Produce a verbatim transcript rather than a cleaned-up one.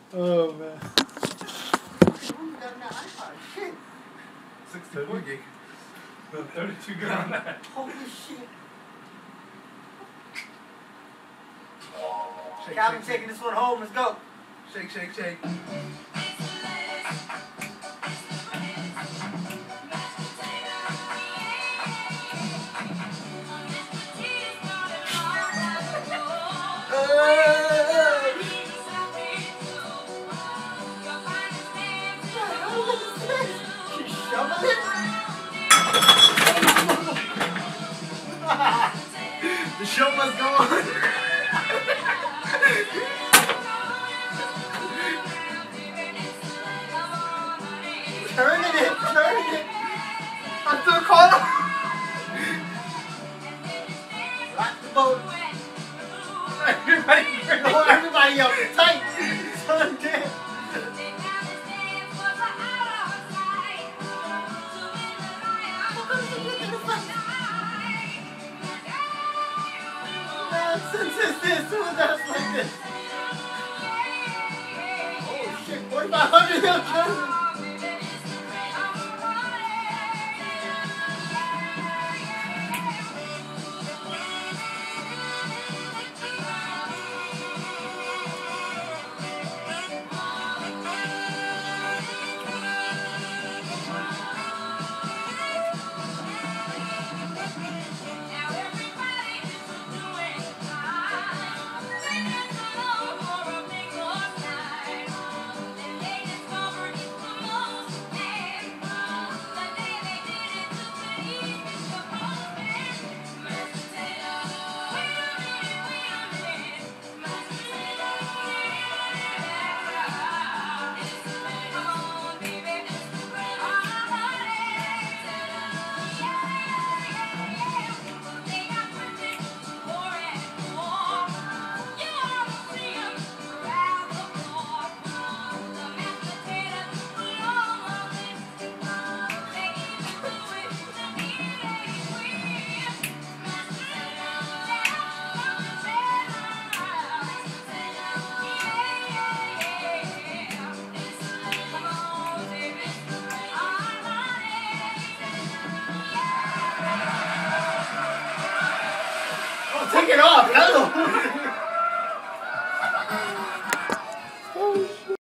Oh man. sixty-four gig. No, thirty-two gig on that. Holy shit. Shake, Calvin shake, taking this one home. Let's go. shake, shake, shake. The show must go on. Turning it, turning it. I'm still caught up. Rock the boat. Everybody, Oh, everybody up tight. Son, dead. Nonsense is this? Who does like this? Oh shit, forty-five hundred young children. Take it off, hello.